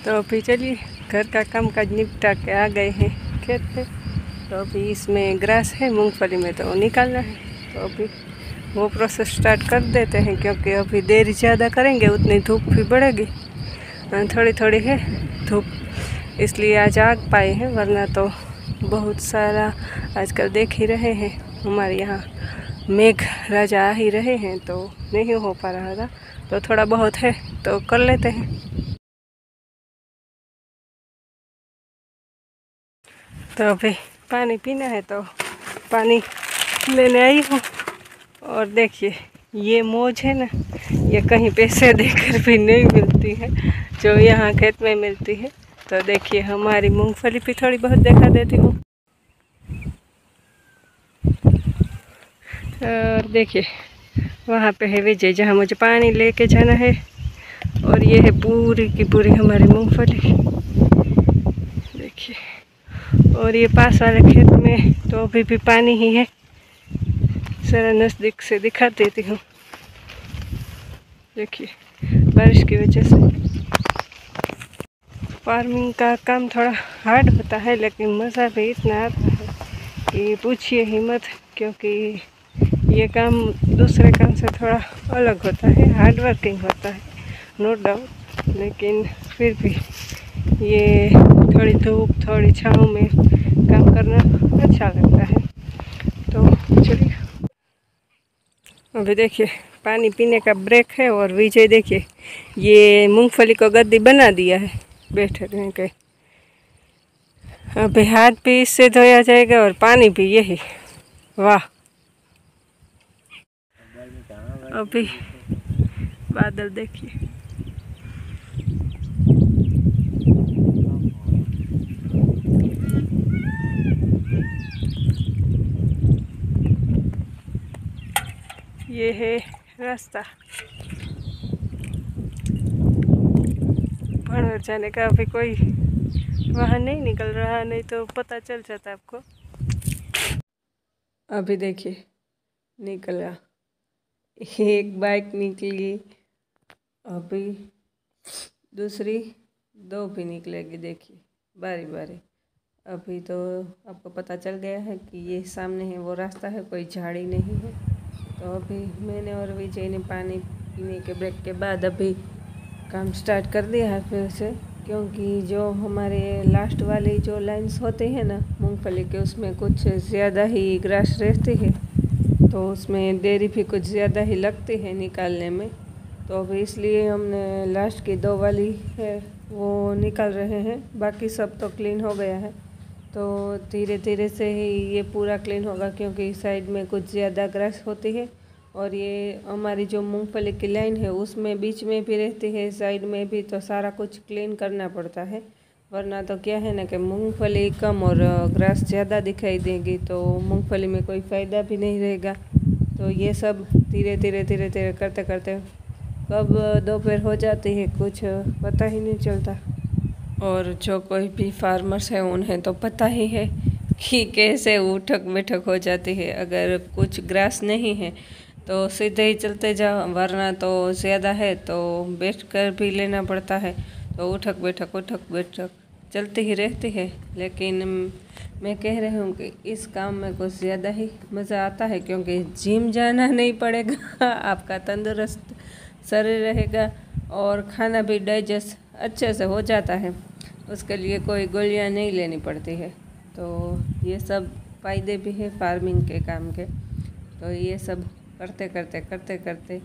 तो अभी चलिए घर का काम काज निपटा के आ गए हैं खेत पे। तो अभी इसमें ग्रास है मूंगफली में, तो वो निकालना है। तो अभी वो प्रोसेस स्टार्ट कर देते हैं, क्योंकि अभी देरी ज़्यादा करेंगे उतनी धूप भी बढ़ेगी। थोड़ी थोड़ी है धूप, इसलिए आज आग पाए हैं, वरना तो बहुत सारा आजकल देख ही रहे हैं हमारे यहाँ मेघ राजा आ ही रहे हैं, तो नहीं हो पा रहा था। तो थोड़ा बहुत है तो कर लेते हैं। तो अभी पानी पीना है तो पानी लेने आई हूँ। और देखिए ये मौज है ना, ये कहीं पैसे देकर भी नहीं मिलती है जो यहाँ खेत में मिलती है। तो देखिए हमारी मूंगफली भी थोड़ी बहुत दिखा देती हूँ। और देखिए वहाँ पे है विजय, जहाँ मुझे पानी लेके जाना है। और ये है पूरी की पूरी हमारी मूंगफली, देखिए। और ये पास वाले खेत में तो अभी भी पानी ही है, जरा नज़दीक से दिखा देती हूँ। देखिए बारिश की वजह से फार्मिंग का काम थोड़ा हार्ड होता है, लेकिन मज़ा भी इतना आता है कि पूछिए ही मत। क्योंकि ये काम दूसरे काम से थोड़ा अलग होता है, हार्ड वर्किंग होता है, नो डाउट। लेकिन फिर भी ये थोड़ी धूप थोड़ी छाँव में काम करना अच्छा लगता है। तो चलिए अभी देखिए पानी पीने का ब्रेक है। और विजय देखिए ये मूंगफली को गद्दी बना दिया है बैठे रहने के। अभी हाथ भी इससे धोया जाएगा और पानी भी यही। वाह, अभी बादल देखिए, ये है रास्ता भणवर जाने का। अभी कोई वाहन नहीं निकल रहा, नहीं तो पता चल जाता आपको। अभी देखिए निकला, एक बाइक निकली, अभी दूसरी, दो भी निकलेगी। देखिए बारी बारी। अभी तो आपको पता चल गया है कि ये सामने है वो रास्ता है, कोई झाड़ी नहीं है। तो अभी मैंने और विजय ने पानी पीने के ब्रेक के बाद अभी काम स्टार्ट कर दिया है फिर से। क्योंकि जो हमारे लास्ट वाली जो लाइन्स होते हैं ना मूंगफली के, उसमें कुछ ज़्यादा ही ग्रास रहती है, तो उसमें देरी भी कुछ ज़्यादा ही लगती है निकालने में। तो अभी इसलिए हमने लास्ट की दो वाली है वो निकाल रहे हैं, बाकी सब तो क्लीन हो गया है। तो धीरे धीरे से ही ये पूरा क्लीन होगा, क्योंकि साइड में कुछ ज़्यादा ग्रास होती है। और ये हमारी जो मूंगफली की लाइन है उसमें बीच में भी रहती है, साइड में भी, तो सारा कुछ क्लीन करना पड़ता है। वरना तो क्या है ना कि मूंगफली कम और ग्रास ज़्यादा दिखाई देगी, तो मूंगफली में कोई फ़ायदा भी नहीं रहेगा। तो ये सब धीरे धीरे धीरे धीरे करते करते कब दोपहर हो जाती है कुछ पता ही नहीं चलता। और जो कोई भी फार्मर्स है उन्हें तो पता ही है कि कैसे उठक बैठक हो जाती है। अगर कुछ ग्रास नहीं है तो सीधे ही चलते जाओ, वरना तो ज़्यादा है तो बैठ कर भी लेना पड़ता है। तो उठक बैठक चलती ही रहती है। लेकिन मैं कह रही हूँ कि इस काम में कुछ ज़्यादा ही मज़ा आता है, क्योंकि जिम जाना नहीं पड़ेगा, आपका तंदुरुस्त शरीर रहेगा और खाना भी डाइजेस्ट अच्छे से हो जाता है। उसके लिए कोई गोलियां नहीं लेनी पड़ती है। तो ये सब फ़ायदे भी हैं फार्मिंग के काम के। तो ये सब करते करते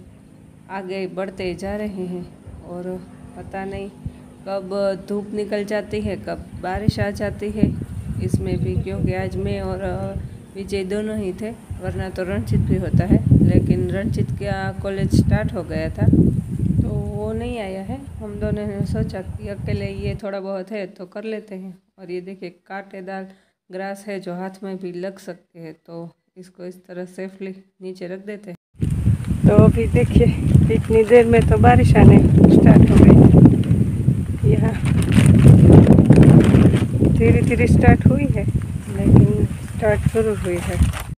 आगे बढ़ते जा रहे हैं। और पता नहीं कब धूप निकल जाती है, कब बारिश आ जाती है इसमें भी। क्योंकि आज मैं और विजय दोनों ही थे, वरना तो रणजीत भी होता है। लेकिन रणजीत का कॉलेज स्टार्ट हो गया था तो वो नहीं आया है। हम दोनों ने सोचा कि अकेले ये थोड़ा बहुत है तो कर लेते हैं। और ये देखिए कांटेदार ग्रास है जो हाथ में भी लग सकते हैं, तो इसको इस तरह सेफली नीचे रख देते हैं। तो अभी देखिए इतनी देर में तो बारिश आने स्टार्ट हो गई। यहाँ धीरे धीरे स्टार्ट हुई है, लेकिन स्टार्ट जरूर हुई है।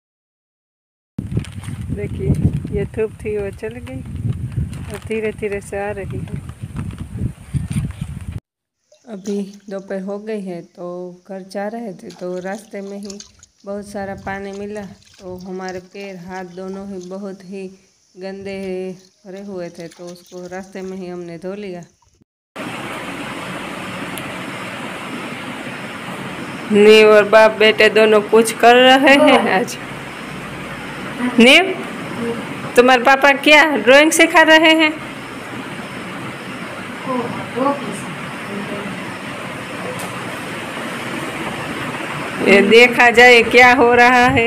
देखिए ये धूप थी वो चल गई और धीरे धीरे से आ रही है। अभी दोपहर हो गई है तो घर जा रहे थे तो रास्ते में ही बहुत सारा पानी मिला, तो हमारे पैर हाथ दोनों ही बहुत ही गंदे भरे हुए थे, तो उसको रास्ते में ही हमने धो लिया। नीव और बाप बेटे दोनों कुछ कर रहे हैं आज। नीव, तुम्हारे पापा क्या ड्राइंग सिखा रहे हैं? ये देखा जाए क्या हो रहा है।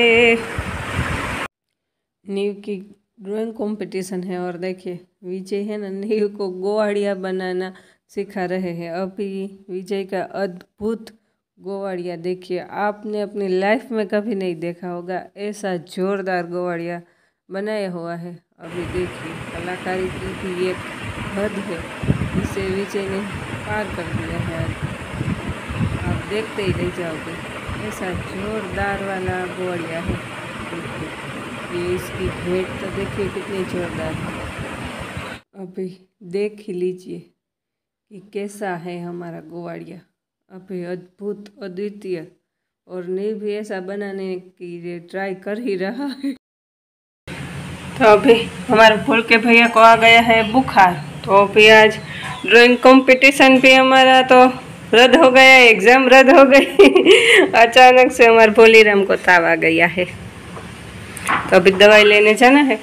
नीव की ड्राइंग कंपटीशन है और देखिए विजय है ना, नीव को गोवाड़िया बनाना सिखा रहे हैं। अभी विजय का अद्भुत गोवाड़िया देखिए, आपने अपनी लाइफ में कभी नहीं देखा होगा, ऐसा जोरदार गोवाड़िया बनाया हुआ है। अभी देखिए कलाकारी की भी एक हद है, इसे विजय ने पार कर दिया है। आप देखते ही रह जाओगे, ऐसा जोरदार वाला गोवाड़िया है। देखिए ये इसकी भेंट तो देखिए कितनी जोरदार है। अभी देख ही लीजिए कि कैसा है हमारा गोवाड़िया, अभी अद्भुत अद्वितीय। और नीव भी ऐसा बनाने की ट्राई कर ही रहा है। तो अभी हमारे फूल के भैया को आ गया है बुखार, तो अभी आज ड्राइंग कंपटीशन भी हमारा तो रद्द हो गया, एग्जाम रद्द हो गई। अचानक से हमारे भोलीराम को ताव आ गया है, तो अभी दवाई लेने जाना है।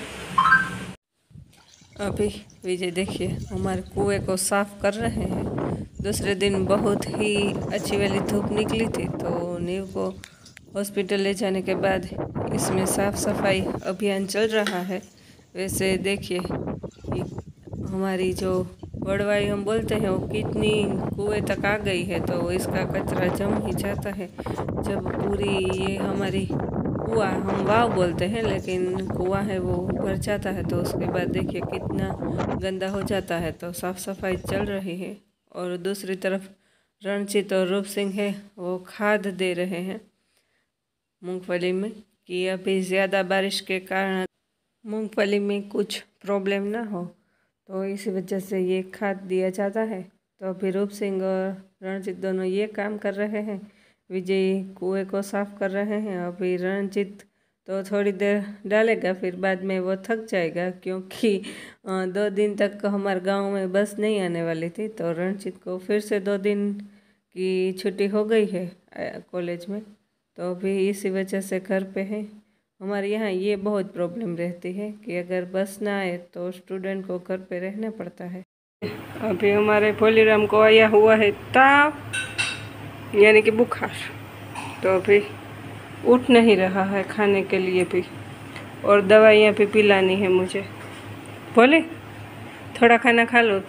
अभी विजय देखिए हमारे कुएं को साफ कर रहे हैं। दूसरे दिन बहुत ही अच्छी वाली धूप निकली थी, तो नीव को हॉस्पिटल ले जाने के बाद इसमें साफ सफाई अभियान चल रहा है। वैसे देखिए कि हमारी जो वड़वाई हम बोलते हैं वो कितनी कुएं तक आ गई है, तो इसका कचरा जम ही जाता है। जब पूरी ये हमारी कुआं, हम वाव बोलते हैं लेकिन कुआं है, वो भर जाता है तो उसके बाद देखिए कितना गंदा हो जाता है, तो साफ़ सफाई चल रही है। और दूसरी तरफ रणजीत और रूप सिंह है वो खाद दे रहे हैं मूंगफली में, कि अभी ज़्यादा बारिश के कारण मूंगफली में कुछ प्रॉब्लम ना हो, तो इसी वजह से ये खाद दिया जाता है। तो अभी रूप सिंह और रणजीत दोनों ये काम कर रहे हैं, विजय कुएं को साफ कर रहे हैं। अभी रणजीत तो थोड़ी देर डालेगा, फिर बाद में वो थक जाएगा, क्योंकि 2 दिन तक हमारे गांव में बस नहीं आने वाली थी, तो रणजीत को फिर से 2 दिन की छुट्टी हो गई है कॉलेज में, तो अभी इसी वजह से घर पे है। हमारे यहाँ ये बहुत प्रॉब्लम रहती है कि अगर बस ना आए तो स्टूडेंट को घर पे रहना पड़ता है। अभी हमारे भोलीराम को आया हुआ है ताव, यानी कि बुखार, तो अभी उठ नहीं रहा है खाने के लिए भी, और दवाइयाँ भी पिलानी है मुझे। बोले थोड़ा खाना खा लो।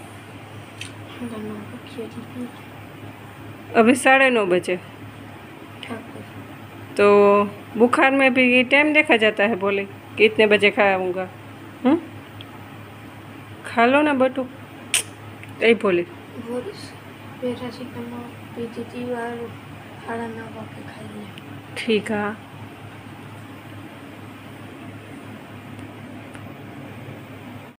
अभी 9:30 बजे, तो बुखार में भी टाइम देखा जाता है, बोले कितने बजे खाऊंगा। खा लो ना बटू, यही बोले। ठीक है।